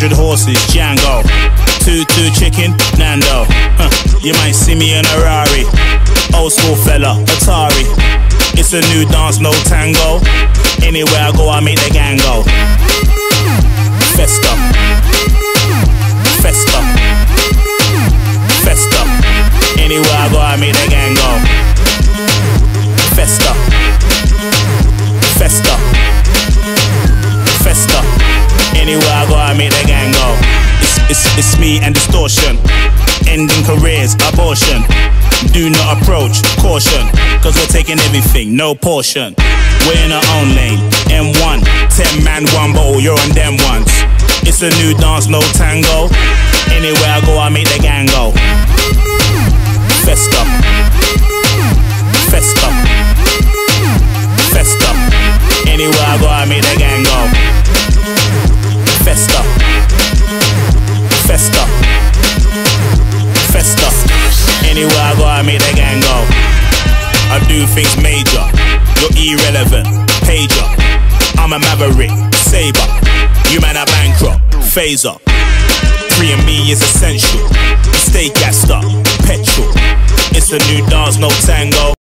100 horses, Django. 2-2 chicken, Nando. You might see me in a Rari. Old school fella, Atari. It's a new dance, no tango. Anywhere I go, I make the gang go. Festa, festa, festa. Anywhere I go, I make the gang go. Festa, festa, festa. Anywhere I go, I make the gang go. It's me and distortion. Ending careers, abortion. Do not approach, caution. Cause we're taking everything, no portion. We're in our own lane, M1. 10 man, 1 bottle, you're on them ones. It's a new dance, no tango. Anywhere I go, I make the gang go. Festa, festa, festa. Anywhere I go, I make the gang go. Festa, festa, festa. Anywhere I go, I make the gang go. I do things major. You're irrelevant, pager. I'm a maverick, saber. You man are bankrupt, phaser. Freeing me is essential. Stay gassed up, petrol. It's a new dance, no tango.